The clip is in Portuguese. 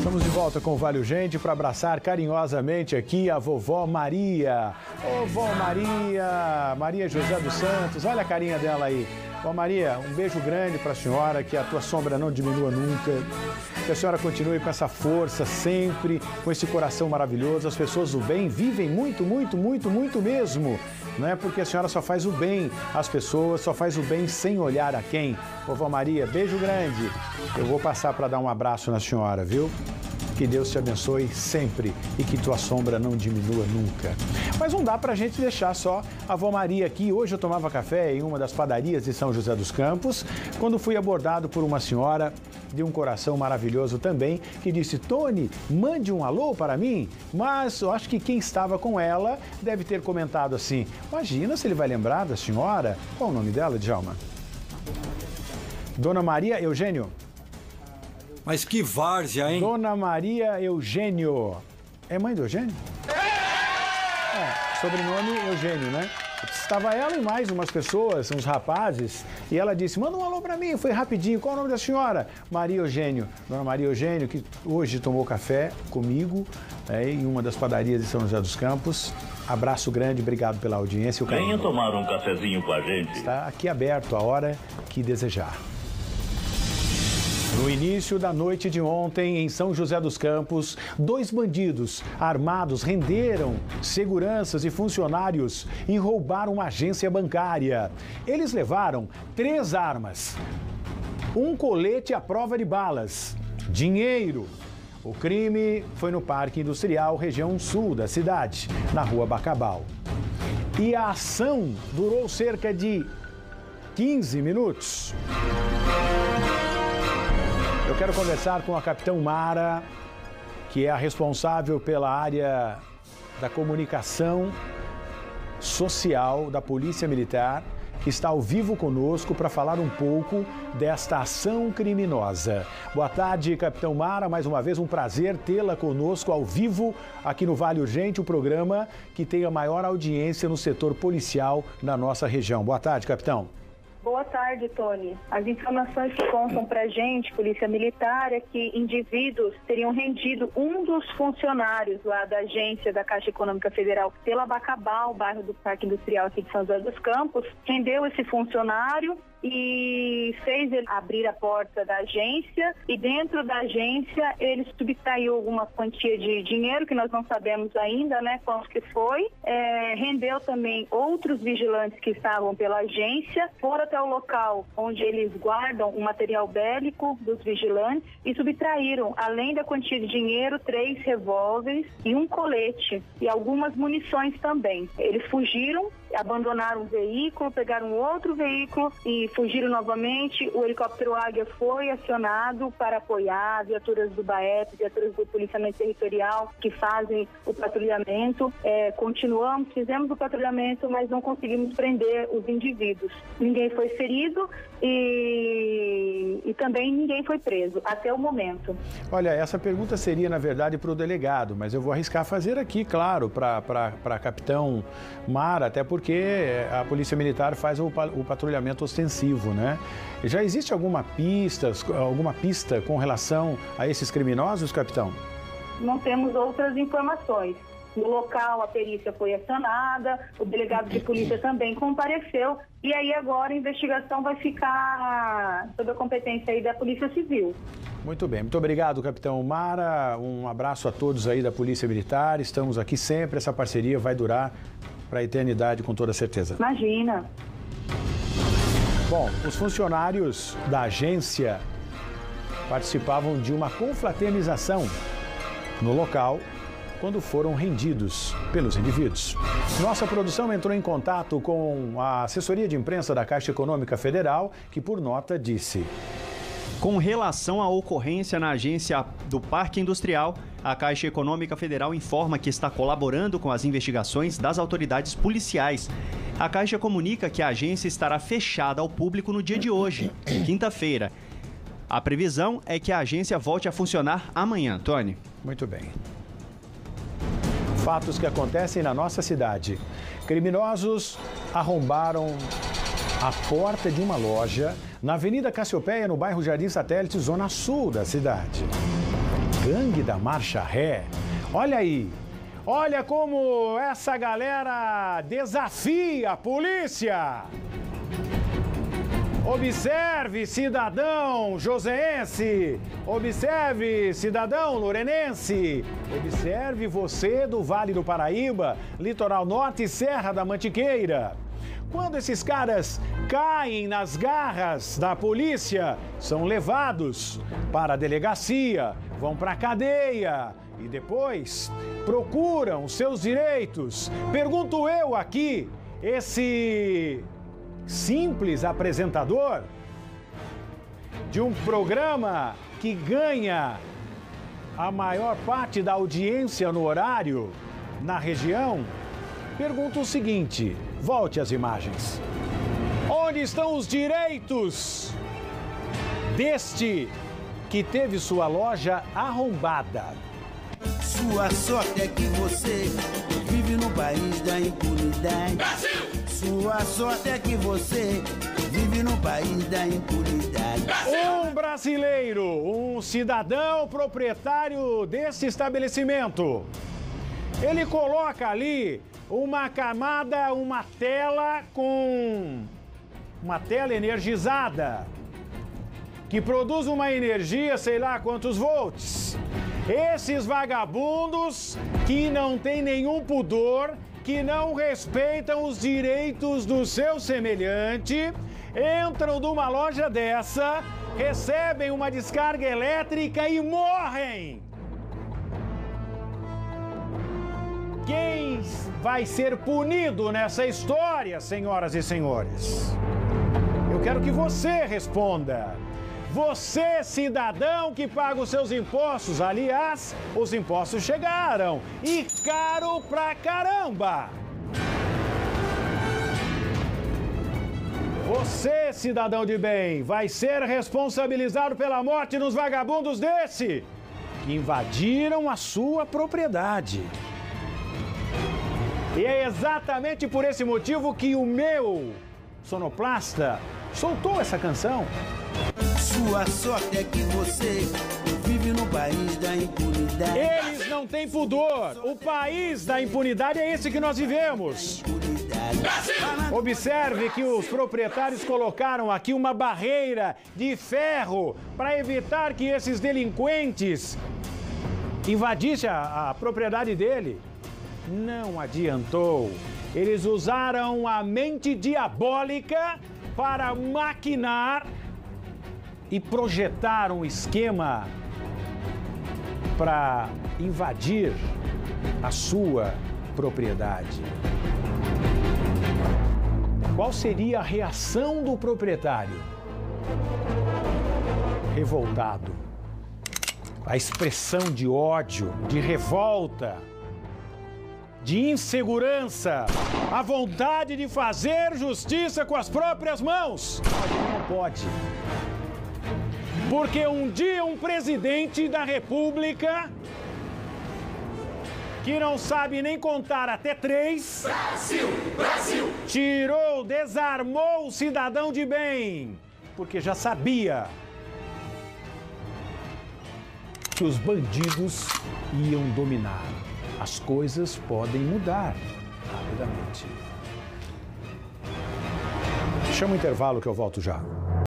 Estamos de volta com o Vale Urgente para abraçar carinhosamente aqui a vovó Maria. Ô, vó Maria, Maria José dos Santos, olha a carinha dela aí. Vó Maria, um beijo grande para a senhora, que a tua sombra não diminua nunca, que a senhora continue com essa força sempre, com esse coração maravilhoso. As pessoas do bem vivem muito, muito, muito, muito mesmo. Não é porque a senhora só faz o bem às pessoas, só faz o bem sem olhar a quem. Vovó Maria, beijo grande. Eu vou passar para dar um abraço na senhora, viu? Que Deus te abençoe sempre e que tua sombra não diminua nunca. Mas não dá pra gente deixar só a vó Maria aqui. Hoje eu tomava café em uma das padarias de São José dos Campos, quando fui abordado por uma senhora de um coração maravilhoso também, que disse: Tony, mande um alô para mim. Mas eu acho que quem estava com ela deve ter comentado assim: imagina se ele vai lembrar da senhora. Qual o nome dela, Djalma? Dona Maria Eugênio. Mas que várzea, hein? Dona Maria Eugênio. É mãe do Eugênio? É, sobrenome Eugênio, né? Estava ela e mais umas pessoas, uns rapazes, e ela disse: manda um alô pra mim, foi rapidinho. Qual o nome da senhora? Maria Eugênio. Dona Maria Eugênio, que hoje tomou café comigo em uma das padarias de São José dos Campos. Abraço grande, obrigado pela audiência. Venha tomar um cafezinho com a gente. Está aqui aberto a hora que desejar. No início da noite de ontem, em São José dos Campos, 2 bandidos armados renderam seguranças e funcionários e roubaram uma agência bancária. Eles levaram 3 armas, um colete à prova de balas, dinheiro. O crime foi no Parque Industrial, região sul da cidade, na Rua Bacabal. E a ação durou cerca de 15 minutos. Eu quero conversar com a capitã Mara, que é a responsável pela área da comunicação social da Polícia Militar, que está ao vivo conosco para falar um pouco desta ação criminosa. Boa tarde, capitão Mara. Mais uma vez, um prazer tê-la conosco ao vivo aqui no Vale Urgente, o programa que tem a maior audiência no setor policial na nossa região. Boa tarde, capitão. Boa tarde, Tony. As informações que contam para a gente, Polícia Militar, é que indivíduos teriam rendido um dos funcionários lá da agência da Caixa Econômica Federal pela Bacabal, bairro do Parque Industrial aqui de São José dos Campos, rendeu esse funcionário e fez ele abrir a porta da agência, e dentro da agência ele subtraiu alguma quantia de dinheiro, que nós não sabemos ainda, né, quanto que foi, rendeu também outros vigilantes que estavam pela agência, foram até o local onde eles guardam o material bélico dos vigilantes e subtraíram, além da quantia de dinheiro, 3 revólveres e um colete e algumas munições também. Eles fugiram, abandonaram o veículo, pegaram outro veículo e fugiram novamente. O helicóptero Águia foi acionado para apoiar viaturas do BAEP, viaturas do Policiamento Territorial que fazem o patrulhamento. Fizemos o patrulhamento, mas não conseguimos prender os indivíduos. Ninguém foi ferido e também ninguém foi preso até o momento. Olha, essa pergunta seria, na verdade, para o delegado, mas eu vou arriscar fazer aqui, claro, para a capitão Mara, até porque a Polícia Militar faz o patrulhamento ostensivo, né? Já existe alguma pista com relação a esses criminosos, capitão? Não temos outras informações. No local, a perícia foi acionada, o delegado de polícia também compareceu, e aí agora a investigação vai ficar sob a competência aí da Polícia Civil. Muito bem, muito obrigado, capitão Mara. Um abraço a todos aí da Polícia Militar. Estamos aqui sempre, essa parceria vai durar para a eternidade, com toda certeza. Imagina. Bom, os funcionários da agência participavam de uma confraternização no local quando foram rendidos pelos indivíduos. Nossa produção entrou em contato com a assessoria de imprensa da Caixa Econômica Federal, que por nota disse: com relação à ocorrência na agência do Parque Industrial, a Caixa Econômica Federal informa que está colaborando com as investigações das autoridades policiais. A Caixa comunica que a agência estará fechada ao público no dia de hoje, quinta-feira. A previsão é que a agência volte a funcionar amanhã, Tony. Muito bem. Fatos que acontecem na nossa cidade. Criminosos arrombaram a porta de uma loja na Avenida Cassiopeia, no bairro Jardim Satélite, zona sul da cidade. gangue da Marcha Ré. Olha aí, olha como essa galera desafia a polícia. Observe, cidadão joseense, observe, cidadão lorenense, observe você do Vale do Paraíba, Litoral Norte e Serra da Mantiqueira. Quando esses caras caem nas garras da polícia, são levados para a delegacia, vão para a cadeia e depois procuram seus direitos. Pergunto eu aqui, esse simples apresentador de um programa que ganha a maior parte da audiência no horário na região, pergunto o seguinte, volte às imagens. Onde estão os direitos deste que teve sua loja arrombada? Sua sorte é que você vive no país da impunidade. Brasil! Sua sorte é que você vive no país da impunidade. Um brasileiro, um cidadão proprietário desse estabelecimento, ele coloca ali uma camada, uma tela energizada, que produz uma energia, sei lá quantos volts. Esses vagabundos que não têm nenhum pudor, que não respeitam os direitos do seu semelhante, entram numa loja dessa, recebem uma descarga elétrica e morrem. Quem vai ser punido nessa história, senhoras e senhores? Eu quero que você responda. Você, cidadão que paga os seus impostos, aliás, os impostos chegaram e caro pra caramba. Você, cidadão de bem, vai ser responsabilizado pela morte dos vagabundos desse que invadiram a sua propriedade. E é exatamente por esse motivo que o meu sonoplasta soltou essa canção. Sua sorte é que você vive no país da impunidade. Eles não têm pudor. O país da impunidade é esse que nós vivemos. Observe que os proprietários colocaram aqui uma barreira de ferro para evitar que esses delinquentes invadissem a propriedade dele. Não adiantou. Eles usaram a mente diabólica para maquinar e projetar um esquema para invadir a sua propriedade. Qual seria a reação do proprietário? Revoltado. A expressão de ódio, de revolta, de insegurança, a vontade de fazer justiça com as próprias mãos. Não pode. Porque um dia um presidente da República que não sabe nem contar até 3, Brasil, tirou, desarmou o cidadão de bem, porque já sabia que os bandidos iam dominar. As coisas podem mudar rapidamente. Chama o intervalo que eu volto já.